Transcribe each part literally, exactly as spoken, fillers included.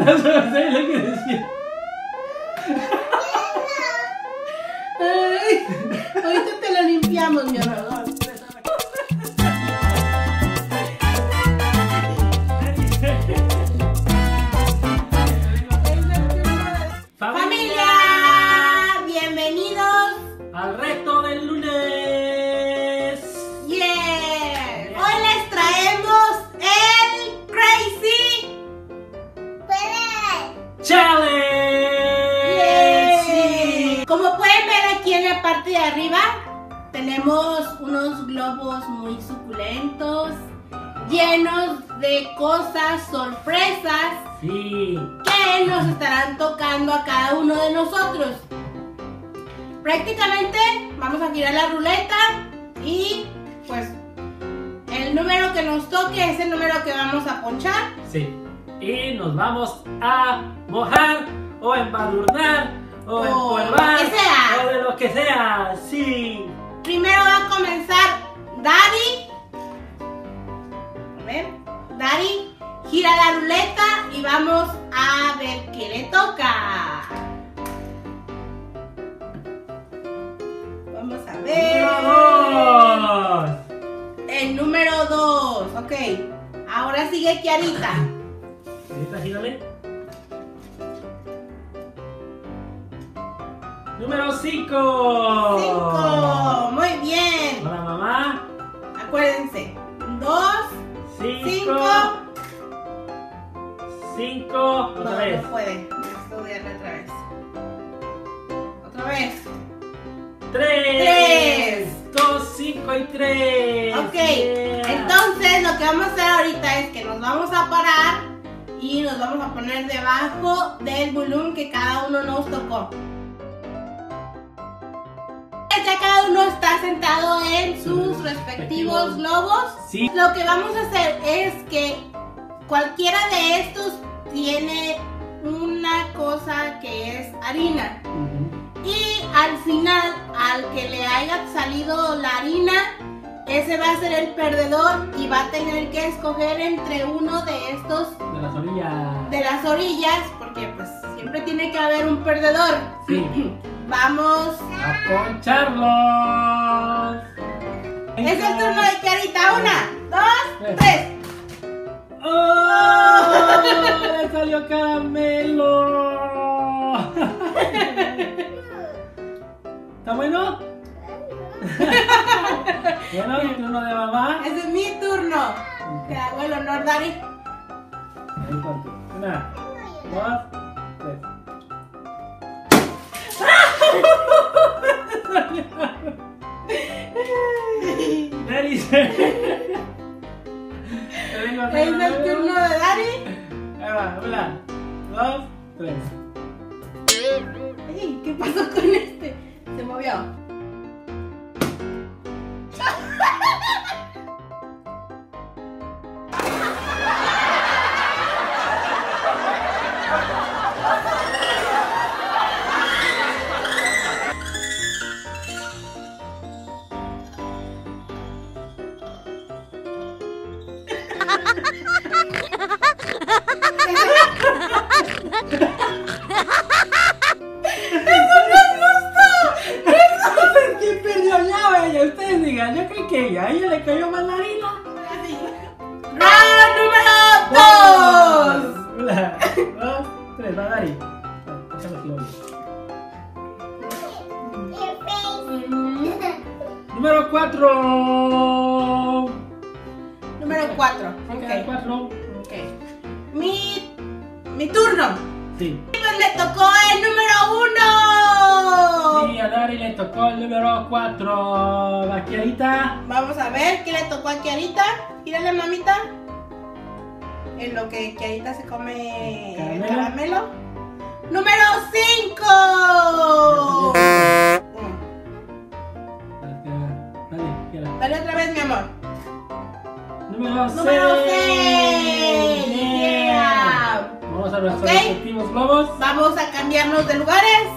No sé lo que decía. Ay, ahorita te lo limpiamos, mi amor. ¡Familia! ¡Bienvenidos al reto del lunes! ¡Yeah! Hoy les traemos el Crazy Challenge. Yeah. Sí. Como pueden ver aquí en la parte de arriba, tenemos unos globos muy suculentos, llenos de cosas sorpresas. Sí. Que nos estarán tocando a cada uno de nosotros. Prácticamente vamos a girar la ruleta y pues el número que nos toque es el número que vamos a ponchar. Sí. Y nos vamos a mojar o embadurnar o O empolvar lo que sea. o de lo que sea. Sí. Primero va a comenzar Daddy. A ver, Daddy gira la ruleta y vamos a ver qué le toca. Vamos a ver. Número dos. El número dos, ok. Ahora sigue Kiarita. Ahorita gírale. Número cinco. Cinco, muy bien. Hola, mamá. Acuérdense, dos, Cinco. cinco. Cinco. Otra No, vez. no puede. Necesito odiarle otra vez. Otra vez. Tres. Tres. Dos, cinco y tres. Ok, Yeah. entonces lo que vamos a hacer ahorita es que nos vamos a parar y nos vamos a poner debajo del volumen que cada uno nos tocó. Ya cada uno está sentado en sus respectivos globos. Sí. Lo que vamos a hacer es que cualquiera de estos tiene una cosa que es harina. Ujú. Y al final, al que le haya salido la harina, ese va a ser el perdedor y va a tener que escoger entre uno de estos De las orillas. de las orillas, porque pues siempre tiene que haber un perdedor. Sí. Vamos. A poncharlos. Es el turno de Kiarita. Una, dos, tres. ¡Oh! ¡Le salió caramelo! ¿Está bueno? Bueno, el turno de mamá. Ese es mi turno. Te hago el honor, Dari. Ahí cuánto. Una, dos, tres. Dari se... Es el turno de Dari. Ahí va, una, dos, tres. Ay, ¿qué pasó con este? Se movió. ¿Quién perdió ya, ella? Ustedes digan, yo creo que ella, a ella le cayó mal la harina. ¡Round número dos! Una, dos, tres, va, Dari. Déjame que lo oye. Número cuatro. Número cuatro. Ok, cuatro. Ok. Mi, mi turno. Sí. Pues le tocó el número uno. Sí, a Dari le tocó el número cuatro. ¿Va Kiarita? Vamos a ver qué le tocó a Kiarita. Gírale, mamita. En lo que Kiarita se come el Caramelo. caramelo. Número cinco. Dale, Kiara. Dale otra vez, mi amor. Número seis. Número seis. Yeah. Yeah. Vamos a nuestros Ok. respectivos globos. Vamos a cambiarnos de lugares.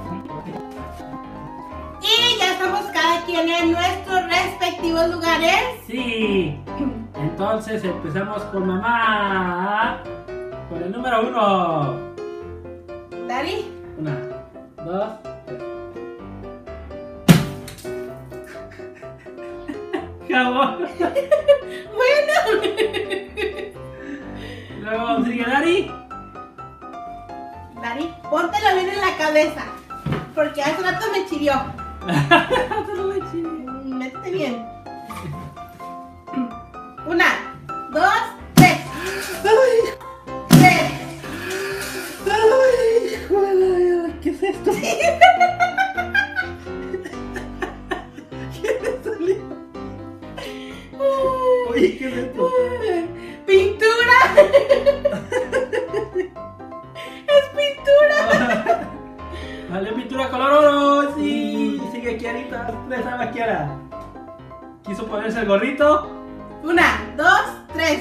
Y ya estamos cada quien en nuestros respectivos lugares. Sí. Entonces empezamos con mamá. Con el número uno. Dari. Una, dos, tres. Jabón. Bueno. Luego sigue Dari. Dari, póntelo bien en la cabeza. Porque hace rato me chirió. Métete bien. Una, dos, tres. Tres. Ay, joder, ¿qué es esto? ¿Qué le salió? Oye, ¿qué es esto? Pintura. Es pintura. Vale, pintura color oro. Sí, sigue Kiarita. Tres a la Kiara. Quiso ponerse el gorrito. Una, dos, tres.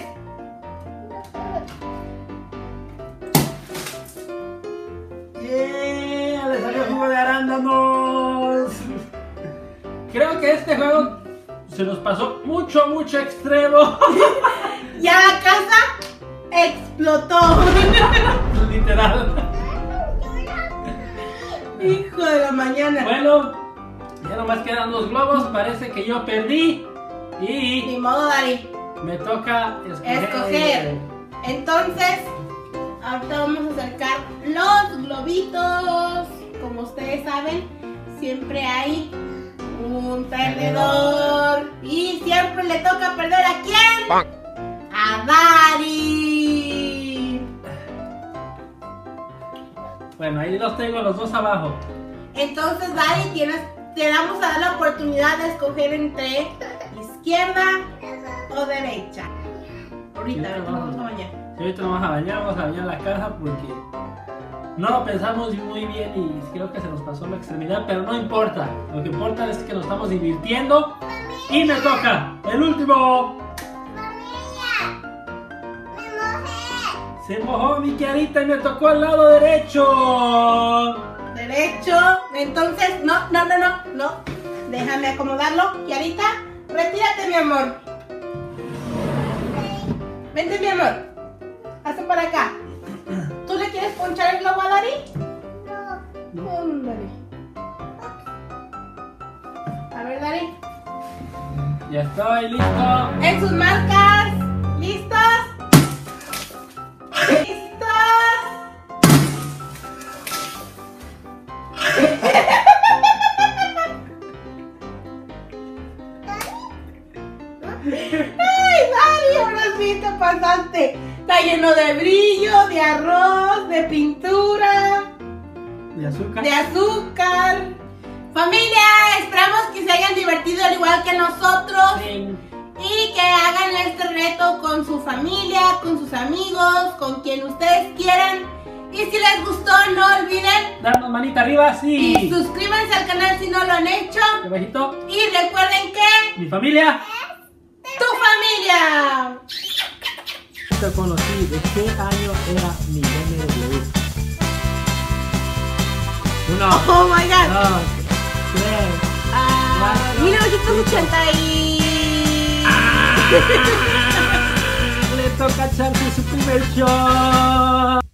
¡Yeah! ¡Le salió jugo de arándanos! Creo que este juego se nos pasó mucho, mucho extremo. Ya la casa explotó. Literal. Hijo de la mañana. Bueno, ya nomás quedan dos globos. Parece que yo perdí. Y Ni modo, Dari. me toca escoger. Escoger. Entonces, ahorita vamos a acercar los globitos. Como ustedes saben, siempre hay un perdedor. Y siempre le toca perder a quién? A Dari. Bueno, ahí los tengo los dos abajo. Entonces, Dari, tienes, te damos a dar la oportunidad de escoger entre izquierda o derecha. Ahorita, ahorita nos vamos a bañar. Sí, ahorita nos vamos a bañar, vamos a bañar la casa porque no lo pensamos muy bien y creo que se nos pasó la extremidad, pero no importa. Lo que importa es que nos estamos divirtiendo. Y me toca el último. Se mojó mi Kiarita y me tocó al lado derecho. Derecho. Entonces, no, no, no, no, no. Déjame acomodarlo. Kiarita, retírate, mi amor. Vente, mi amor. Hazte para acá. ¿Tú le quieres ponchar el globo a Dari? No. Ándale. A ver, Dari. Ya estoy listo. En sus marcas. ¿Listos? ¿Listos? ¡Ay, Dari! Ahora sí te pasaste. Está lleno de brillo, de arroz, de pintura, ¿De azúcar? de azúcar. Familia, esperamos que se hayan divertido al igual que nosotros. Sí. Y que hagan este reto con su familia, con sus amigos, con quien ustedes quieran. Y si les gustó, no olviden Darnos manita arriba, sí. y suscríbanse al canal si no lo han hecho. Abajito. Y recuerden que Mi familia. tu familia. Te conocí. ¿De qué año era mi B M W? Uno, Oh my god. dos, tres. Ah, cuatro, mil novecientos ochenta y... Le toca echarse su primer shot.